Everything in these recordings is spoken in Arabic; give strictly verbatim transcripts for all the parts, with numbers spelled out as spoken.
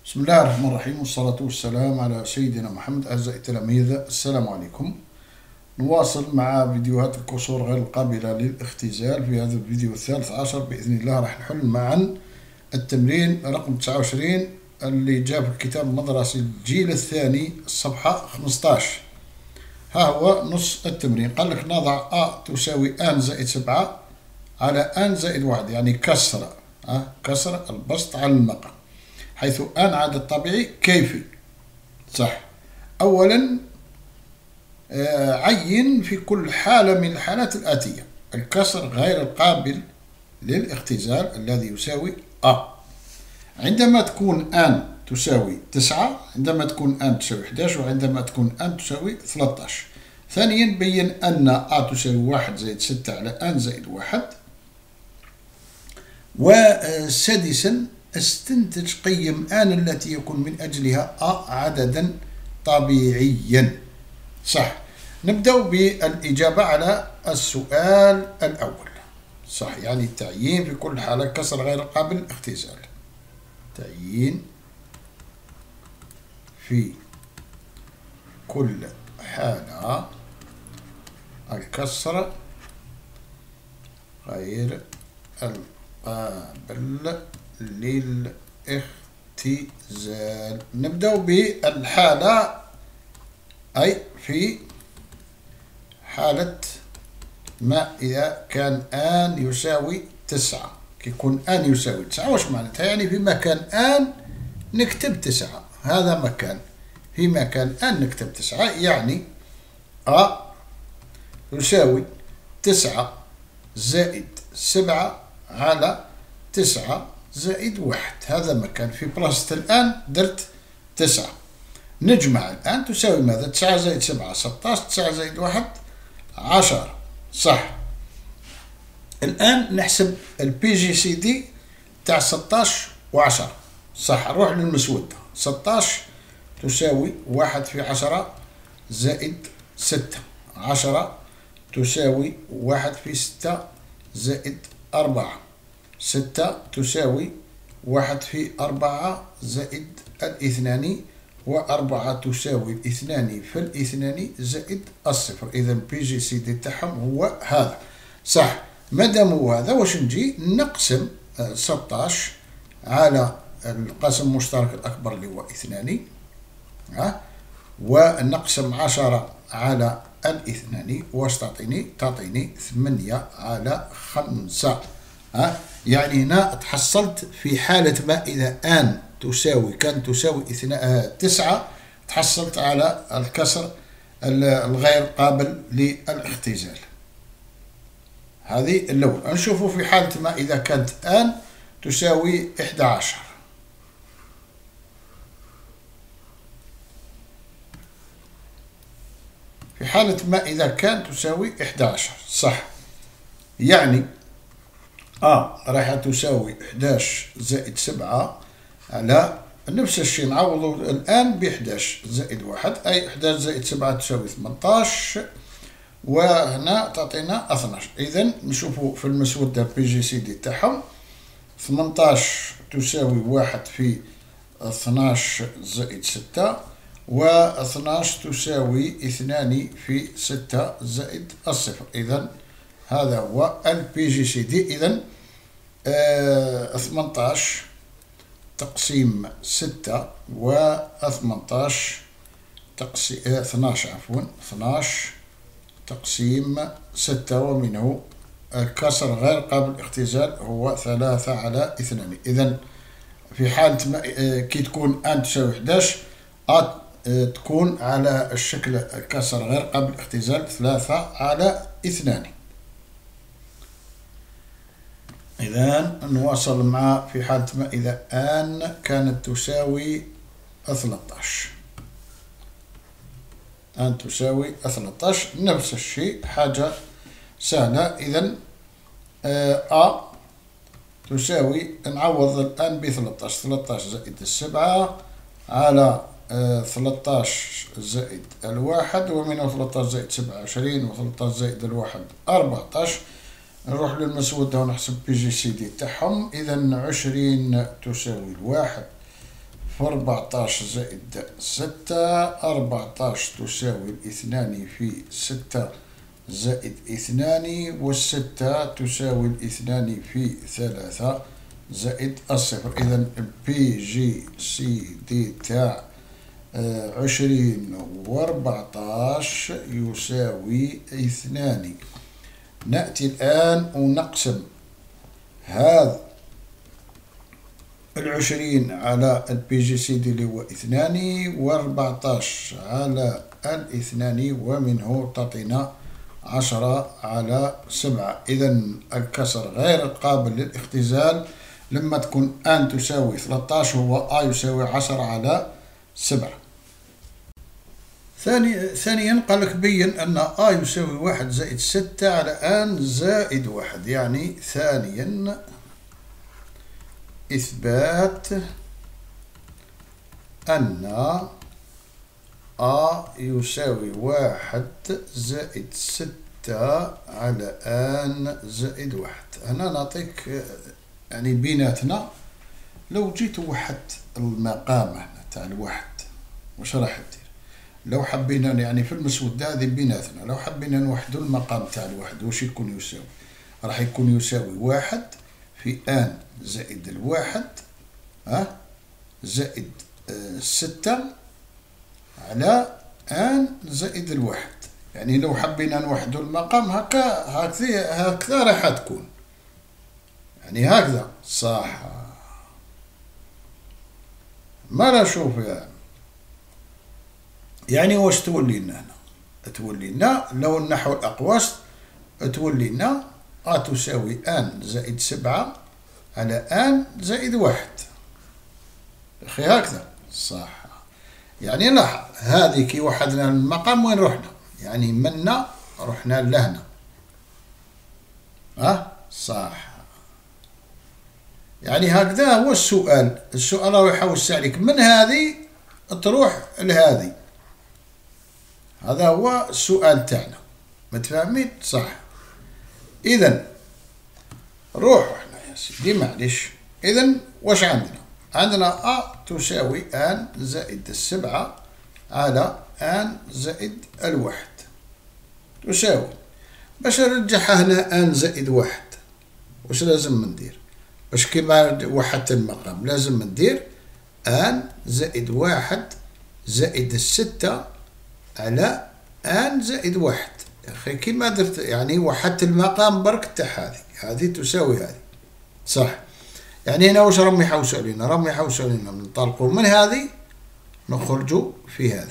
بسم الله الرحمن الرحيم، والصلاة والسلام على سيدنا محمد. أعزائي التلاميذ، السلام عليكم. نواصل مع فيديوهات الكسور غير القابلة للاختزال. في هذا الفيديو الثالث عشر بإذن الله راح نحل معا التمرين رقم تسعة وعشرين اللي جاء في الكتاب المدرسي الجيل الثاني الصفحة خمسطاش. ها هو نص التمرين. قال لك نضع أ تساوي أن زائد سبعة على أن زائد واحد، يعني كسر أه كسر البسط على المقام، حيث أن عدد طبيعي كيفي. صح. أولا آه عين في كل حالة من الحالات الآتية الكسر غير القابل للاختزال الذي يساوي أ. عندما تكون أن تساوي تسعة، عندما تكون أن تساوي إحدى عشر، وعندما تكون أن تساوي ثلاثة عشر. ثانيا بين أن أ تساوي واحد زائد ستة على أن زائد واحد. وسادسا استنتج قيم آن التي يكون من أجلها أ عددا طبيعيا. صح. نبدأ بالإجابة على السؤال الأول. صح، يعني التعيين في كل حالة كسر غير قابل للاختزال. تعيين في كل حالة الكسر غير القابل للاختزال. نبدأ بالحالة أي في حالة ما إذا كان آن يساوي تسعة. كيكون آن يساوي تسعة واش معناتها؟ يعني في مكان آن نكتب تسعة، هذا مكان في مكان آن نكتب تسعة، يعني أ يساوي تسعة زائد سبعة على تسعة زائد واحد. هذا مكان في بلاصة الآن درت تسعة. نجمع الآن تساوي ماذا؟ تسعة زائد سبعة ستاش، تسعة زائد واحد عشرة. صح. الآن نحسب البي جي سي دي تاع ستاش وعشرة. صح. نروح للمسودة. ستاش تساوي واحد في عشرة زائد ستة. عشرة تساوي واحد في ستة زائد أربعة. ستة تساوي واحد في أربعة زائد الاثنان، وأربعة تساوي الاثنان في الاثنان زائد الصفر. إذا بي جي سي دي تاعهم هو هذا. صح. مادام هو هذا واش نجي نقسم ستاش على القسم المشترك الأكبر اللي هو اثنان، ها، ونقسم عشرة على الاثنان واش تعطيني؟ تعطيني ثمانية على خمسة. ها، يعني هنا تحصلت في حالة ما إذا آن تساوي كان تساوي تسعة، تحصلت على الكسر الغير قابل للاختزال. هذه الأول. نشوفوا في حالة ما إذا كانت آن تساوي إحدى عشر. في حالة ما إذا كان تساوي إحدى عشر. صح. يعني أ راح تساوي إحداش زائد سبعة على نفس الشيء نعوض الآن بإحداش زائد واحد، أي إحداش زائد سبعة تساوي ثمنطاش، وهنا تعطينا اثناش. إذا نشوفوا في المسودة بي جي سي دي تاعهم. ثمنطاش تساوي واحد في اثناش زائد ستة، واثناش تساوي اثنان في ستة زائد الصفر. إذا هذا هو البي جي سي دي. إذا آه ثمنطاش تقسيم ستة و ثمنطاش تقسيم آه اثناش عفوا اثناش تقسيم ستة، ومنه الكسر غير قابل للاختزال هو ثلاثة على اثنان. إذا في حالة ما آه كي تكون أن تساوي إحداش أ آه تكون على الشكل الكسر غير قابل للاختزال ثلاثة على اثنان. إذا نواصل مع في حالة ما إذا آن كانت تساوي ثلاثة. آن تساوي ثلاثة، نفس الشيء، حاجة سهلة. إذا أ تساوي نعوض الآن ب ثلاثة. ثلاثة زائد السبعة على ثلاثة زائد الواحد، ومنه ثلاثة زائد سبعة وعشرين، وثلاثة زائد الواحد أربعة. نروح للمسودة ونحسب بي جي سي دي تاعهم. إذا عشرين تساوي الواحد في أربعتاش زائد ستة، أربعتاش تساوي الاثنان في ستة زائد اثنان، والستة تساوي الاثنان في ثلاثة زائد الصفر. إذا بي جي سي دي تاع عشرين وأربعتاش يساوي اثنان. نأتي الآن ونقسم هذا العشرين على البي جي سي دي اللي هو اثنان، وأربعتاش على الاثنان، ومنه تعطينا عشرة على سبعة. إذا الكسر غير قابل للاختزال لما تكون أن تساوي ثلاثة عشر هو أ يساوي عشرة على سبعة. ثاني ثانيا قال لك بين أن أ يساوي واحد زائد ستة على أن زائد واحد. يعني ثانيا إثبات أن أ يساوي واحد زائد ستة على أن زائد واحد. هنا نعطيك يعني بيناتنا لو جيت وحدت المقام هنا تاع الواحد واش راح دير؟ لو حبينا يعني في المسودة هذه بيناتنا لو حبينا نوحدو المقام تاع الواحد واش يكون يساوي؟ راح يكون يساوي واحد في أن زائد الواحد ها زائد آه ستة على أن زائد الواحد. يعني لو حبينا نوحدو المقام هكا هكذا هكذا راح تكون يعني هكذا صح. ما لا شوف يعني يعني واش تولي لنا هنا؟ تولي لنا لو النحو الأقواس تولي لنا أ تساوي أن زائد سبعة على أن زائد واحد. أخي هكذا صح. يعني لاحظ هذه كي وحدنا المقام وين رحنا؟ يعني منا رحنا لهنا ها صح. يعني هكذا هو السؤال. السؤال راهو يحاول يسألك من هذه تروح لهذه. هذا هو السؤال تاعنا. متفاهمين؟ صح. إذا روحوا احنا يا سيدي معليش. إذا واش عندنا؟ عندنا أ تساوي أن زائد السبعة على أن زائد الواحد تساوي. باش نرجعها هنا أن زائد واحد واش لازم ندير؟ باش كيما وحدت المقام لازم ندير أن زائد واحد زائد الستة على أن زائد واحد. يا أخي كيما درت يعني وحدت المقام برك تاع هذه هذه تساوي هذه صح. يعني هنا واش راهم يحوسوا علينا؟ راهم يحوسوا علينا ننطلقوا من هذه نخرجوا في هذه.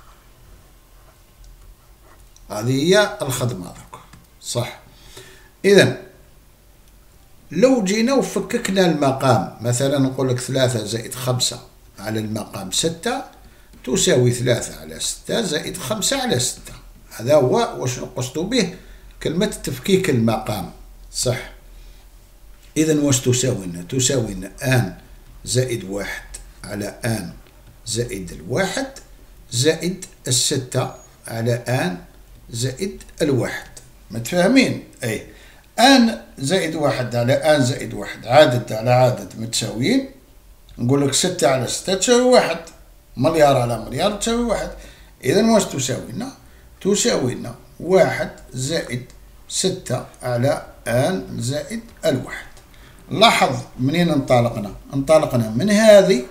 هذه هي الخدمة درك صح. إذا لو جينا وفككنا المقام مثلا نقول لك ثلاثة زائد خمسة على المقام ستة تساوي ثلاثة على ستة زائد خمسة على ستة. هذا هو واش نقصد به كلمة تفكيك المقام صح. إذا واش تساوي لنا؟ تساوي لنا أن زائد واحد على أن زائد الواحد زائد الستة على أن زائد الواحد. متفاهمين؟ أي أن زائد واحد على أن زائد واحد عدد على عدد متساويين. نقول لك ستة على ستة تساوي واحد، مليار على مليار تساوي واحد. إذا واش تساوي لنا؟ تساوي لنا واحد زائد ستة على أن زائد الواحد. لاحظ منين انطلقنا؟ انطلقنا من هذه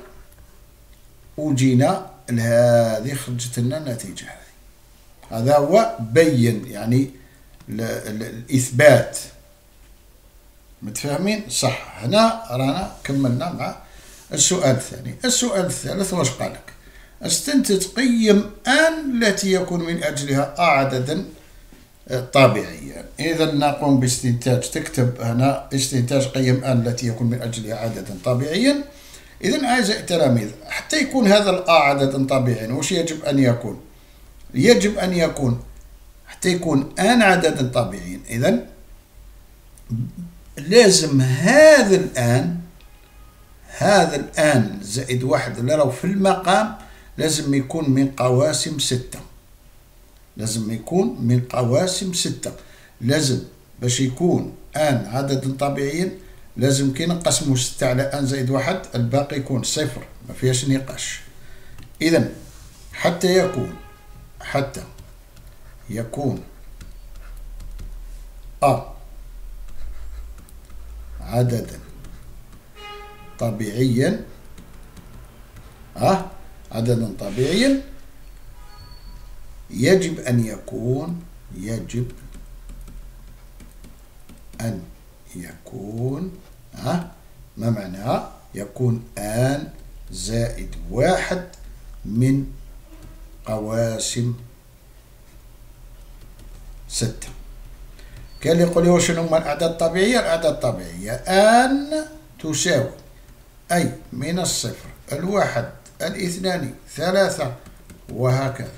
وجينا لهذه خرجت لنا النتيجة هذه. هذا هو بين يعني الإثبات. متفاهمين؟ صح. هنا رانا كملنا مع السؤال الثاني. السؤال الثالث واش قالك؟ استنتج قيم أن التي يكون من أجلها عددا طبيعيا. إذا نقوم باستنتاج. تكتب هنا استنتاج قيم أن التي يكون من أجلها عددا طبيعيا. إذا أعزائي التلاميذ حتى يكون هذا الأ عددا طبيعيا وش يجب أن يكون؟ يجب أن يكون حتى يكون أن عددا طبيعيا. إذا لازم هذا الآن هذا الآن زائد واحد اللي راهو في المقام لازم يكون من قواسم ستة. لازم يكون من قواسم ستة. لازم باش يكون آن عددا طبيعيا لازم كي نقسمو ستة على ان زائد واحد الباقي يكون صفر، ما فيهاش نقاش. إذا حتى يكون حتى يكون أ عددا طبيعيا أه عددا طبيعيا يجب أن يكون يجب أن يكون أه ما معناها؟ يكون آن زائد واحد من قواسم ستة. كان اللي يقول لي واش هما الأعداد الطبيعية؟ الأعداد الطبيعية آن تساوي أي من الصفر الواحد الاثنان ثلاثة وهكذا.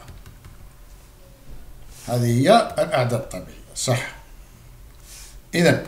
هذه هي الأعداد الطبيعية صح. إذا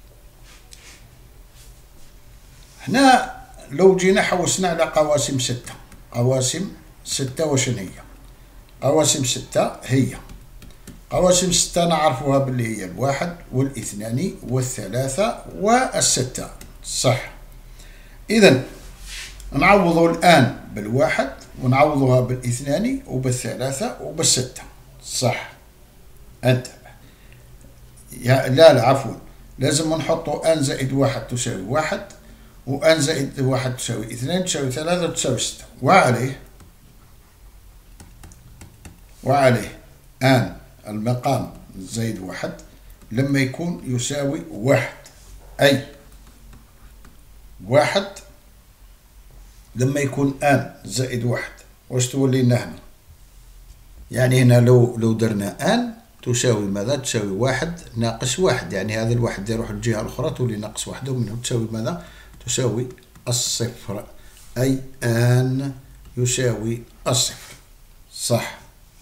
هنا لو جينا حوسنا على قواسم ستة، قواسم ستة وشن هي؟ قواسم ستة هي قواسم ستة نعرفوها باللي هي الواحد والاثنان والثلاثة والستة صح. إذا نعوضوا الآن بالواحد ونعوضوها بالاثنان وبالثلاثة وبالستة صح. انتبه يا لا لا عفوا، لازم نحطوا ان زائد واحد تساوي واحد، وان زائد واحد تساوي اثنان تساوي ثلاثة تساوي ستة، وعليه وعليه ان المقام زائد واحد لما يكون يساوي واحد، أي واحد لما يكون ان زائد واحد واش تولي لنا هنا؟ يعني هنا لو لو درنا ان تساوي ماذا؟ تساوي واحد ناقص واحد، يعني هذا الواحد يروح للجهة الأخرى تولي ناقص واحدة، ومنه تساوي ماذا؟ تساوي الصفر، أي ان يساوي الصفر صح.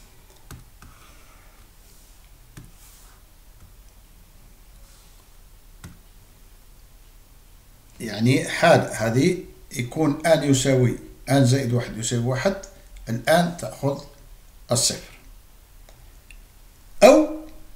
يعني حال هذه يكون ان يساوي ان زائد واحد يساوي واحد، الآن تأخذ الصفر، أو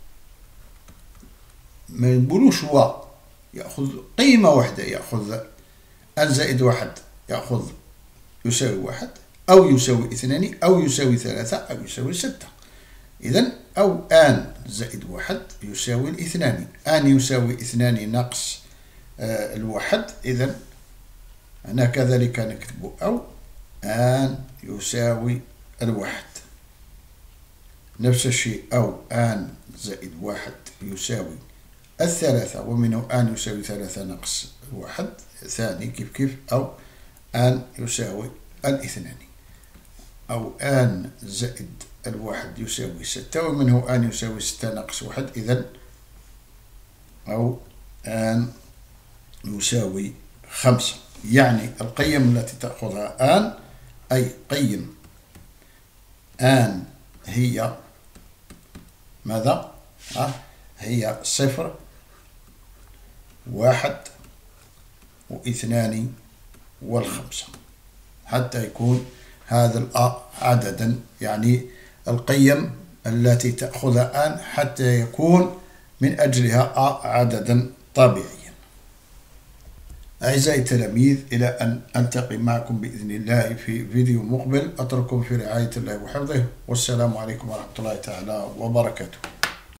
ما نقولوش و يأخذ قيمة واحدة، يأخذ ان زائد واحد يأخذ يساوي واحد، أو يساوي اثنان، أو يساوي ثلاثة، أو يساوي ستة. إذن أو ان زائد واحد يساوي الاثنان، ان يساوي اثنان ناقص آه الواحد، إذن هنا كذلك نكتب أو ان يساوي الواحد. نفس الشيء أو ان زائد واحد يساوي الثلاثة، ومنه ان يساوي ثلاثة ناقص واحد ثاني كيف كيف، أو ان يساوي الاثنان، أو ان زائد الواحد يساوي ستة، ومنه ان يساوي ستة ناقص واحد، إذن أو ان يساوي خمسة. يعني القيم التي تأخذها ان أي قيم ان هي ماذا؟ أه؟ هي صفر واحد واثنان والخمسة، حتى يكون هذا الأ عددا، يعني القيم التي تأخذها ان حتى يكون من أجلها أ عددا طبيعيا. أعزائي التلاميذ، إلى أن ألتقي معكم بإذن الله في فيديو مقبل، أترككم في رعاية الله وحفظه، والسلام عليكم ورحمة الله تعالى وبركاته.